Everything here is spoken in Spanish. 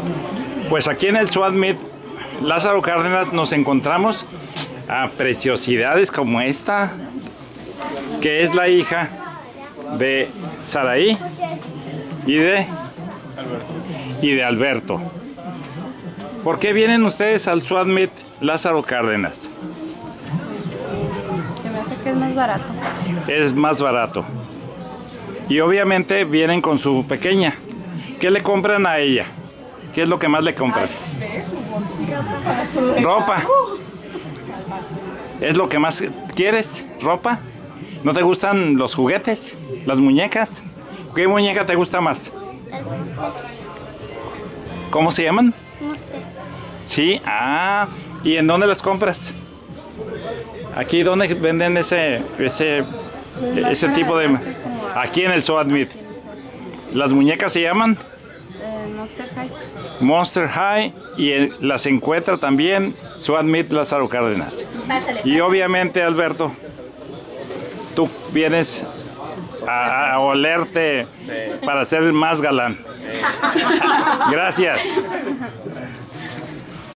Pues aquí en el SWAT Meet Lázaro Cárdenas nos encontramos a preciosidades como esta, que es la hija de Saraí y de Alberto. ¿Por qué vienen ustedes al SWAT Meet Lázaro Cárdenas? Se me hace que es más barato. Es más barato. Y obviamente vienen con su pequeña. ¿Qué le compran a ella? ¿Qué es lo que más le compran? Ropa. ¿Es lo que más quieres? ¿Ropa? ¿No te gustan los juguetes? ¿Las muñecas? ¿Qué muñeca te gusta más? Las Monster. ¿Cómo se llaman? Monster. Sí, ¿y en dónde las compras? Aquí, ¿dónde venden ese tipo de...? Aquí en el SWAT Meet. ¿Las muñecas se llaman? Monster High. Monster High, y las encuentra también SWAT Meet Lázaro Cárdenas. Y obviamente, Alberto, tú vienes a olerte para ser más galán. Gracias.